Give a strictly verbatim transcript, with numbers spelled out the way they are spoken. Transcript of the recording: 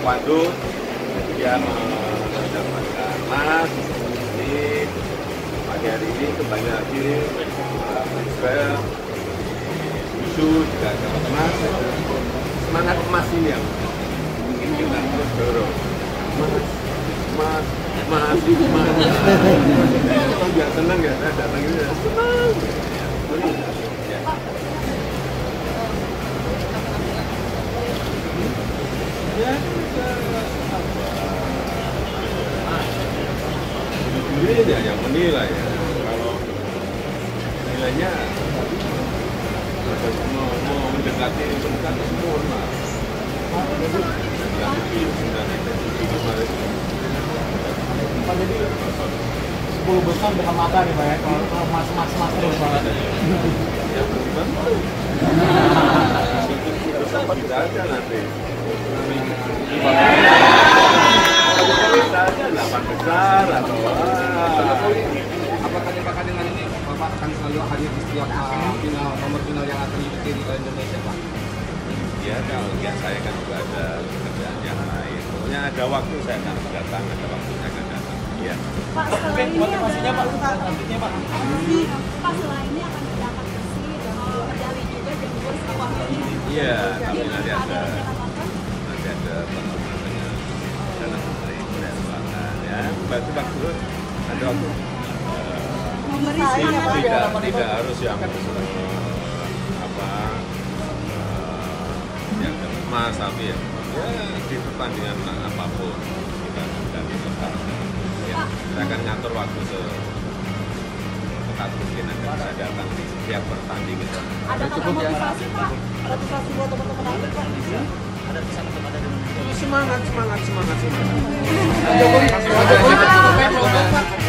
taekwondo dia mendapatkan emas ini pagi hari ini kembali lagi Israel Wushu juga dapat emas. Semangat emas ini yang mungkin kita terus dorong emas emas emas emas kalau nggak senang ya saya datang ini senang ya. Ya, ini ya yang menilai ya. Kalau nilainya mau, mau mendekati mendekati sempurna. Pak, jadi sepuluh besar dengan mata nih Pak ya, kalau mas-mas-mas terus Pak. Ya benar. Sempat kita aja nanti. Kita aja delapan besar atau apakah apakah dengan ini Bapak akan selalu hadir di setiap uh, final nomor final yang akan diikuti di Indonesia Pak? Ya kalau enggak saya kan juga ada pekerjaan yang lain. Pokoknya ada waktu saya akan datang, ada waktu saya akan datang. Ya. Pak, setelah ini motivasinya Pak, ada nantinya Pak. Pak, setelah ini akan mendapat besi dan medali juga jam dua setelah ini. Iya, tapi nanti ada nanti ada pertemuannya dalam menteri penerbangan ya. Waktu waktu ada waktu. Memberi Tidak, semangat. tidak, tidak harus yang apa yang emas tapi ya, ya di pertandingan apapun kita sudah bisa ya, kita akan ngatur waktu setepat mungkin akan bisa datang di setiap pertandingan. Ada kata motivasi Pak? Ada motivasi buat teman-teman atlet Pak? Ada pesan untuk ada Semangat, semangat, semangat, semangat. Jokowi, Jokowi,